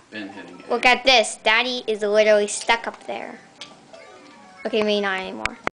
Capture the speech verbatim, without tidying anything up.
been hitting A. Look at this. Daddy is literally stuck up there. Okay, maybe not anymore.